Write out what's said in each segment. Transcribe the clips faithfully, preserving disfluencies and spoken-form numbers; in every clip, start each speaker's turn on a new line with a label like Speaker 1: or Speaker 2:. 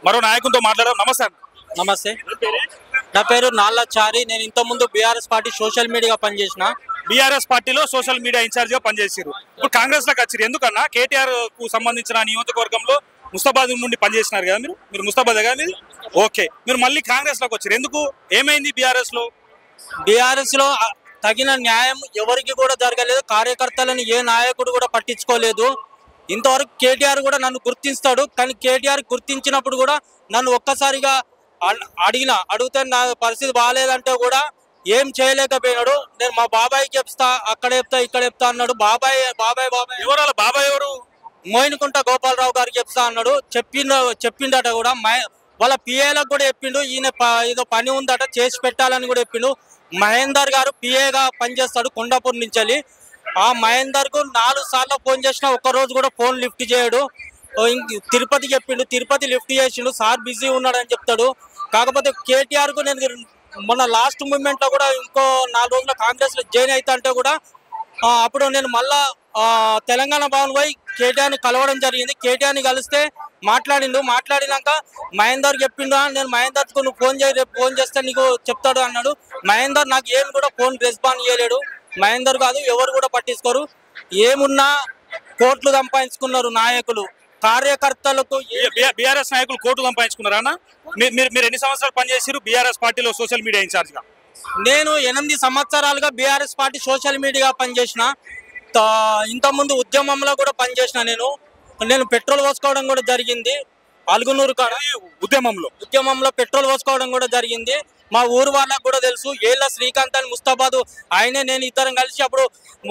Speaker 1: మరో నాయకునితో మాట్లాడదాం. నమస్తే.
Speaker 2: నమస్తే, నా పేరు నాల్లా చారి. నేను ఇంత ముందు బీఆర్ఎస్ పార్టీ సోషల్ మీడియా పనిచేసిన.
Speaker 1: బీఆర్ఎస్ పార్టీలో సోషల్ మీడియా ఇన్ఛార్జ్ గా పనిచేసారు. ఇప్పుడు కాంగ్రెస్ లోకి వచ్చారు. ఎందుకన్నా కేటీఆర్ కు సంబంధించిన నియోజకవర్గంలో ముస్తాబాద్ నుండి పనిచేసినారు కదా మీరు మీరు ముస్తాబాద్ కదా మీరు ఓకే మీరు మళ్ళీ కాంగ్రెస్ లోకి వచ్చారు. ఎందుకు, ఏమైంది బీఆర్ఎస్ లో?
Speaker 2: బీఆర్ఎస్ లో తగిన న్యాయం ఎవరికి కూడా జరగలేదు. కార్యకర్తలను ఏ నాయకుడు కూడా పట్టించుకోలేదు. ఇంతవరకు కేటీఆర్ కూడా నన్ను గుర్తిస్తాడు, కానీ కేటీఆర్ గుర్తించినప్పుడు కూడా నన్ను ఒక్కసారిగా అడిగిన అడిగితే నా పరిస్థితి బాగాలేదంటే కూడా ఏం చేయలేకపోయినాడు. నేను మా బాబాయ్కి చెప్తా, అక్కడ చెప్తా, ఇక్కడ చెప్తా అన్నాడు. బాబాయ్ బాబాయ్ బాబాయ్
Speaker 1: ఎవరు బాబాయ్ ఎవరు?
Speaker 2: మోయినకుంట గోపాలరావు గారికి చెప్తా అన్నాడు. చెప్పిండు చెప్పిండట కూడా. వాళ్ళ పిఏలకు కూడా చెప్పిండు, ఈయన ఏదో పని ఉందట చేసి పెట్టాలని కూడా చెప్పిండు. మహేందర్ గారు పిఏగా పనిచేస్తాడు కొండాపూర్ నుంచి. ఆ మహేందర్ కు నాలుగు సార్లు ఫోన్ చేసినా ఒక్క రోజు కూడా ఫోన్ లిఫ్ట్ చేయడు. తిరుపతి చెప్పిండు, తిరుపతి లిఫ్ట్ చేసిండు. సార్ బిజీ ఉన్నాడని చెప్తాడు. కాకపోతే కేటీఆర్ కు నేను మొన్న లాస్ట్ మూమెంట్ లో కూడా ఇంకో నాలుగు రోజుల కాంగ్రెస్ లో జాయిన్ అవుతా అంటే కూడా అప్పుడు నేను మళ్ళా తెలంగాణ భవన్ పోయి కేటీఆర్ని కలవడం జరిగింది. కేటీఆర్ని కలిస్తే మాట్లాడిండు. మాట్లాడినాక మహేందర్ చెప్పిండు, నేను మహేందర్కు నువ్వు ఫోన్ చేయి, రేపు ఫోన్ చేస్తే నీకు చెప్తాడు అన్నాడు. మహేందర్ నాకు ఏం కూడా ఫోన్ రెస్పాన్స్ చేయలేడు. మహేందర్ కాదు, ఎవరు కూడా పట్టించుకోరు. ఏమున్నా కోట్లు సంపాదించుకున్నారు నాయకులు, కార్యకర్తలకు.
Speaker 1: బీఆర్ఎస్ నాయకులు కోట్లు సంపాదించుకున్నారా అన్న? మీరు మీరు ఎన్ని సంవత్సరాలు పనిచేసారు బీఆర్ఎస్ పార్టీలో సోషల్ మీడియా ఇన్ఛార్జ్ గా?
Speaker 2: నేను ఎనిమిది సంవత్సరాలుగా బీఆర్ఎస్ పార్టీ సోషల్ మీడియా పనిచేసిన. ఇంతకుముందు ఉద్యమంలో కూడా పనిచేసిన. నేను నేను పెట్రోల్ పోసుకోవడం కూడా జరిగింది అలుగునూరు కాడ.
Speaker 1: ఉద్యమంలో
Speaker 2: ఉద్యమంలో పెట్రోల్ పోసుకోవడం కూడా జరిగింది. మా ఊరు వాళ్ళకు కూడా తెలుసు. ఏళ్ళ శ్రీకాంత్ అని ముస్తాబాదు ఆయనే నేను ఇద్దరం కలిసి అప్పుడు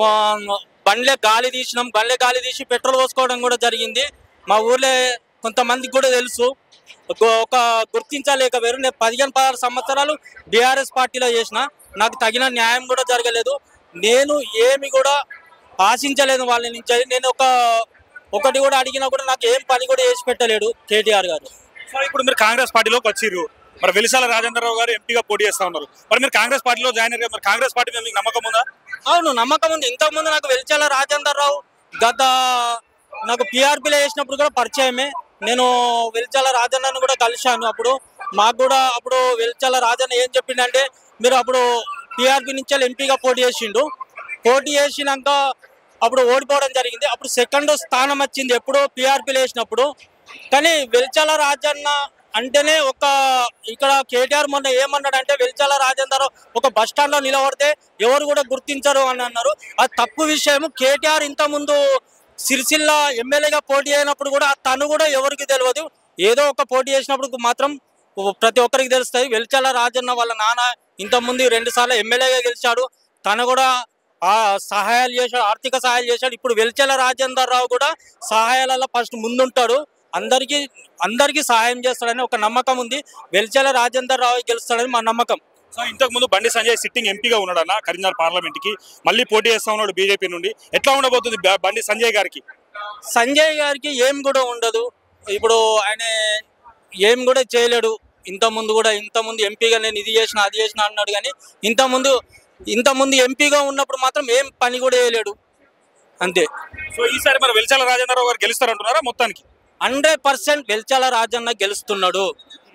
Speaker 2: బండ్లే గాలి తీసినాం. బండ్లే గాలి తీసి పెట్రోల్ పోసుకోవడం కూడా జరిగింది. మా ఊర్లో కొంతమందికి కూడా తెలుసు. ఒక గుర్తించలేకపోయారు. నేను పదిహేను పదహారు సంవత్సరాలు బీఆర్ఎస్ పార్టీలో చేసిన. నాకు తగిన న్యాయం కూడా జరగలేదు. నేను ఏమి కూడా ఆశించలేదు వాళ్ళ నుంచి. నేను ఒక ఒకటి కూడా అడిగినా కూడా నాకు ఏం పని కూడా చేసి పెట్టలేడు కేటీఆర్ గారు.
Speaker 1: సో ఇప్పుడు మీరు కాంగ్రెస్ పార్టీలోకి వచ్చిర్రు. మరి వెలిశాల రాజేంద్రరావు గారు ఎంపీగా పోటీ చేస్తా ఉన్నారు. మరి మీరు కాంగ్రెస్ పార్టీలో జాయిన్ అయ్యారు. మరి కాంగ్రెస్ పార్టీ మీద మీకు నమ్మకం ఉందా?
Speaker 2: అవును, నమ్మకం ఉంది. ఇంతకుముందు నాకు వెలిశాల రాజేంద్రరావు గత నాకు పీఆర్పీలో వేసినప్పుడు కూడా పరిచయమే. నేను వెలిశాల రాజన్నను కూడా కలిశాను. అప్పుడు మాకు కూడా అప్పుడు వెలిశాల రాజన్న ఏం చెప్పిండంటే, మీరు అప్పుడు పీఆర్పీ నుంచి ఎంపీగా పోటీ చేసిండు. పోటీ చేసినాక అప్పుడు ఓడిపోవడం జరిగింది. అప్పుడు సెకండ్ స్థానం వచ్చింది ఎప్పుడు పీఆర్పీలో వేసినప్పుడు. కానీ వెలిశాల రాజన్న అంటేనే ఒక ఇక్కడ కేటీఆర్ మొన్న ఏమన్నాడంటే, వెలిశాల రాజేందర్ ఒక బస్ స్టాండ్ లో నిలబడితే ఎవరు కూడా గుర్తించరు అని అన్నారు. అది తప్పు విషయం. కేటీఆర్ ఇంత ముందు సిరిసిల్ల ఎమ్మెల్యేగా పోటీ అయినప్పుడు కూడా తను కూడా ఎవరికి తెలియదు. ఏదో ఒక పోటీ చేసినప్పుడు మాత్రం ప్రతి ఒక్కరికి తెలుస్తాయి. వెలిశాల రాజన్న వాళ్ళ నాన్న ఇంతకుముందు రెండు సార్లు ఎమ్మెల్యేగా గెలిచాడు. తను కూడా ఆ సహాయాలు చేశాడు, ఆర్థిక సహాయాలు చేశాడు. ఇప్పుడు వెలిశాల రాజేందర్ రావు కూడా సహాయాలలో ఫస్ట్ ముందుంటాడు. అందరికీ అందరికీ సహాయం చేస్తాడని ఒక నమ్మకం ఉంది. వెలిశాల రాజేందర్ రావు గెలుస్తాడని మా నమ్మకం.
Speaker 1: సో ఇంతకు ముందు బండి సంజయ్ సిట్టింగ్ ఎంపీగా ఉన్నాడన్న కరీంనగర్ పార్లమెంట్ కి, మళ్ళీ పోటీ చేస్తా ఉన్నాడు బీజేపీ నుండి. ఎట్లా ఉండబోతుంది బండి సంజయ్ గారికి?
Speaker 2: సంజయ్ గారికి ఏం కూడా ఉండదు. ఇప్పుడు ఆయన ఏం కూడా చేయలేడు. ఇంత ముందు కూడా ఇంత ముందు ఎంపీగా నేను ఇది చేసిన అది చేసిన అన్నాడు. కానీ ఇంత ముందు ఇంత ముందు ఎంపీగా ఉన్నప్పుడు మాత్రం ఏం పని కూడా చేయలేడు అంతే.
Speaker 1: సో ఈసారి మరి వెలిశాల రాజేంద్రరావు గారు గెలుస్తారంటున్నారా? మొత్తానికి
Speaker 2: హండ్రెడ్ పర్సెంట్ వెలిశాల రాజన్న గెలుస్తున్నాడు.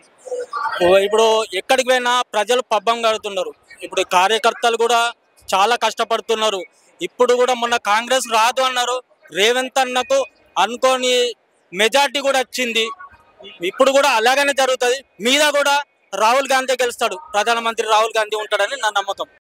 Speaker 2: ఇప్పుడు ఎక్కడికి పోయినా ప్రజలు పబ్బం కడుతున్నారు. ఇప్పుడు కార్యకర్తలు కూడా చాలా కష్టపడుతున్నారు. ఇప్పుడు కూడా మొన్న కాంగ్రెస్ రాదు అన్నారు. రేవంత్ అన్నకు అనుకోని మెజార్టీ కూడా వచ్చింది. ఇప్పుడు కూడా అలాగనే జరుగుతుంది. మీద కూడా రాహుల్ గాంధీ గెలుస్తాడు. ప్రధానమంత్రి రాహుల్ గాంధీ ఉంటాడని నా నమ్మకం.